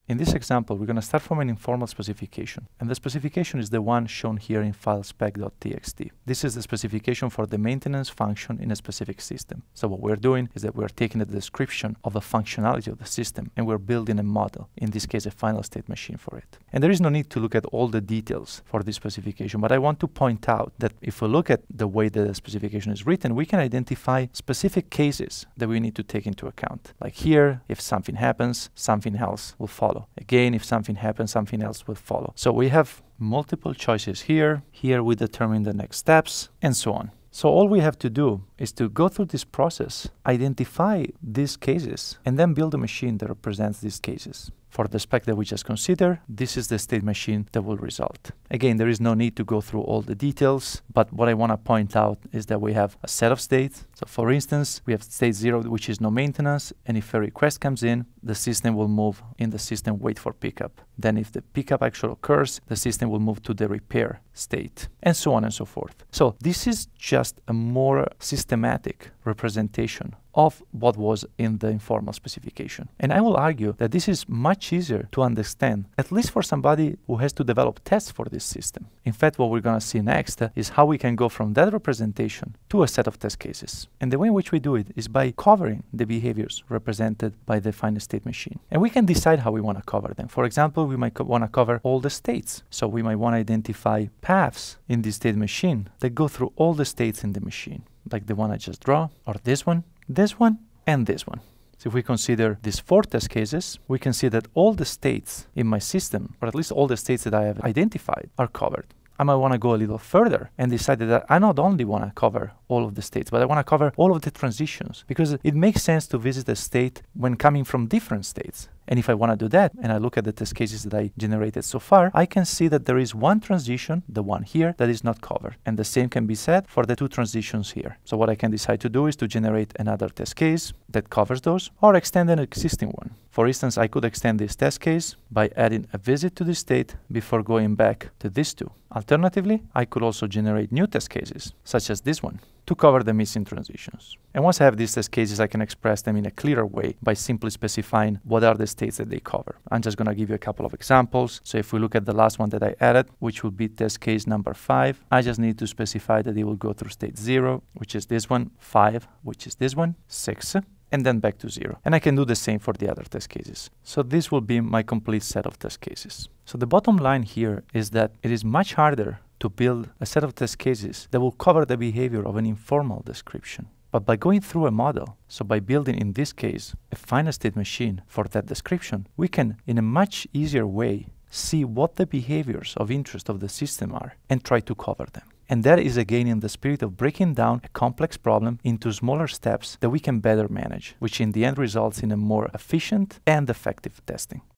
In this example, we're going to start from an informal specification, and the specification is the one shown here in file spec.txt. This is the specification for the maintenance function in a specific system. So what we're doing is that we're taking the description of the functionality of the system and we're building a model, in this case a final state machine for it. And there is no need to look at all the details for this specification, but I want to point out that if we look at the way the specification is written, we can identify specific cases that we need to take into account. Like here, if something happens, something else will follow. Again, if something happens, something else will follow. So we have multiple choices here. Here we determine the next steps and so on. So all we have to do is to go through this process, identify these cases, and then build a machine that represents these cases. For the spec that we just considered, this is the state machine that will result. Again, there is no need to go through all the details, but what I want to point out is that we have a set of states. So for instance, we have state 0, which is no maintenance, and if a request comes in, the system will move in the system wait for pickup. Then if the pickup actually occurs, the system will move to the repair state, and so on and so forth. So this is just a more systematic representation of what was in the informal specification. And I will argue that this is much easier to understand, at least for somebody who has to develop tests for this system. In fact, what we're going to see next is how we can go from that representation to a set of test cases. And the way in which we do it is by covering the behaviors represented by the finite state machine. And we can decide how we want to cover them. For example, we might want to cover all the states. So we might want to identify paths in the state machine that go through all the states in the machine, like the one I just draw, or this one, and this one. So if we consider these 4 test cases, we can see that all the states in my system, or at least all the states that I have identified, are covered. I might want to go a little further and decide that I not only want to cover all of the states, but I want to cover all of the transitions, because it makes sense to visit a state when coming from different states. And if I want to do that, and I look at the test cases that I generated so far, I can see that there is one transition, the one here, that is not covered. And the same can be said for the 2 transitions here. So what I can decide to do is to generate another test case that covers those, or extend an existing one. For instance, I could extend this test case by adding a visit to this state before going back to these 2. Alternatively, I could also generate new test cases, such as this one, to cover the missing transitions. And once I have these test cases, I can express them in a clearer way by simply specifying what are the states that they cover. I'm just going to give you a couple of examples. So if we look at the last one that I added, which will be test case number 5, I just need to specify that it will go through state 0, which is this one, 5, which is this one, 6, and then back to 0. And I can do the same for the other test cases. So this will be my complete set of test cases. So the bottom line here is that it is much harder to build a set of test cases that will cover the behavior of an informal description. But by going through a model, so by building in this case a finite state machine for that description, we can in a much easier way see what the behaviors of interest of the system are and try to cover them. And that is again in the spirit of breaking down a complex problem into smaller steps that we can better manage, which in the end results in a more efficient and effective testing.